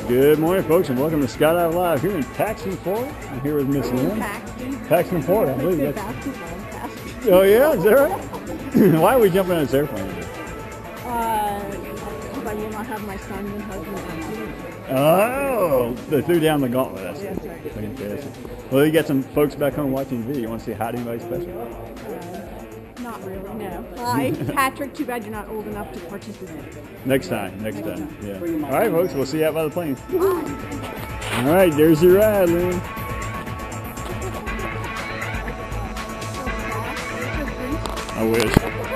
Good morning, folks, and welcome to Skydive Live here in Paxton, Florida. I'm here with Miss Lynn. Paxton, Florida, I believe that's. Oh yeah, is that right? Why are we jumping on this airplane today? Because I will not have my son and husband on. Oh, they threw down the gauntlet. That's That's right. fantastic. Well, you got some folks back home watching the video. You want to say hi to anybody special? Not really, no. Hi, Patrick. Too bad you're not old enough to participate. Next time. Yeah. All right, folks. We'll see you out by the plane. All right, there's your ride, Lynn. I wish.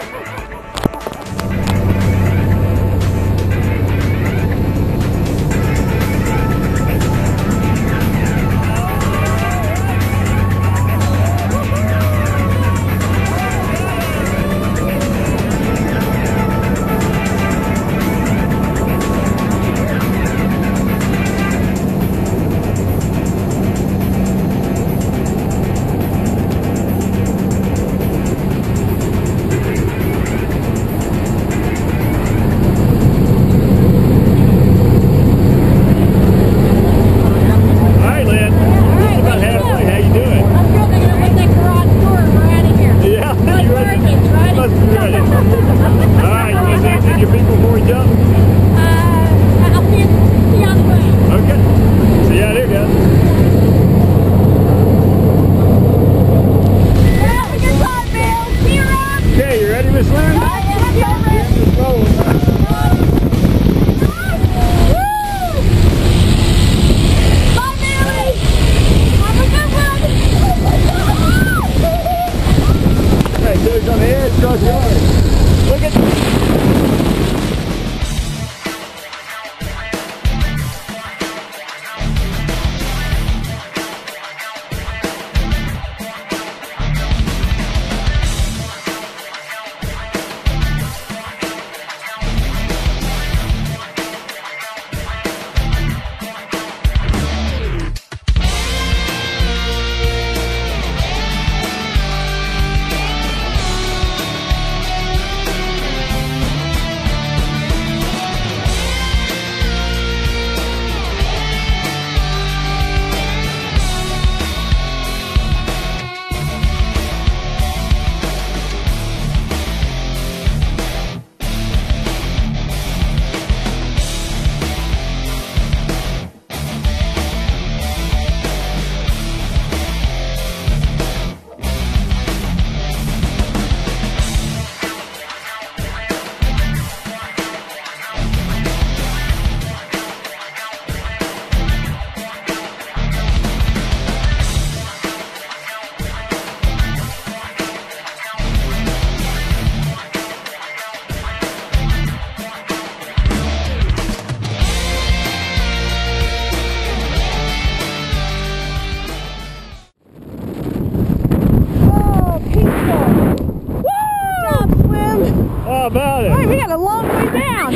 How about it? Hey, we got a long way down.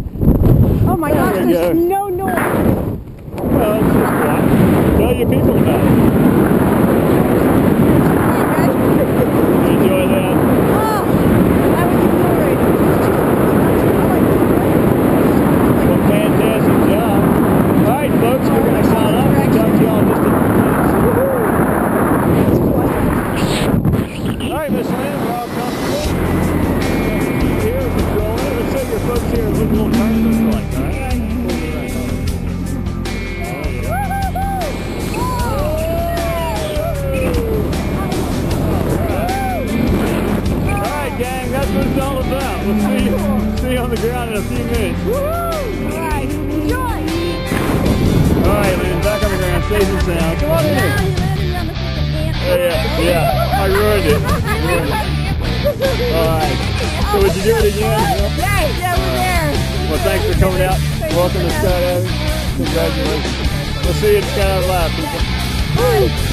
Oh my gosh, there's no noise. Well, it's just quiet. Tell your people about it. Enjoy that. Oh, that was exhilarating. Well, fantastic job. All right, folks, we're going to sign off. We'll talk to y'all in just a minute. All right, Miss Lynn, we're all comfortable. Folks here, look a little turn this like, all right? Alright, gang, that's what it's all about. We'll see you on the ground in a few minutes. Alright, enjoy. Alright, Lynn, back on the ground, safe and sound. Come on in here. Yeah, I ruined it. Alright. So would you do it again? Yeah, we're there. Well, thanks for coming out. Welcome to Skydiving. Congratulations. We'll see you at Skydive Live, people.